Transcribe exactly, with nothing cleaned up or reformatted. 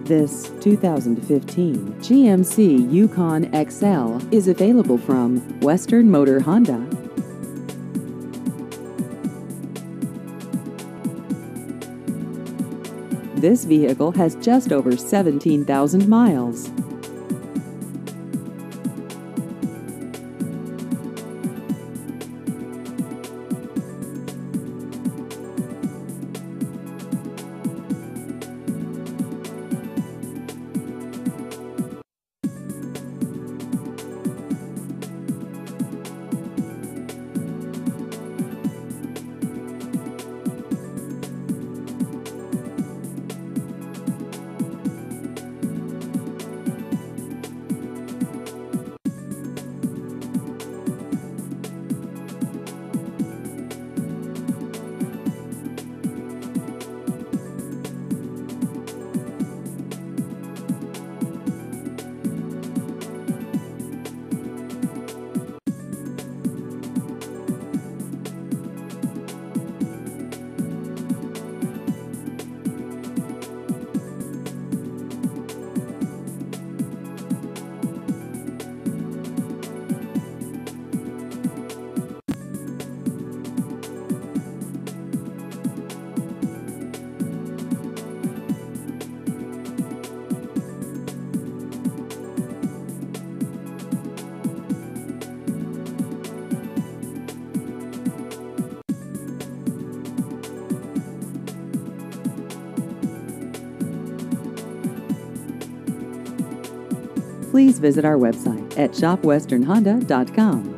This two thousand fifteen G M C Yukon X L is available from Western Motor Honda. This vehicle has just over seventeen thousand miles. Please visit our website at shop western honda dot com.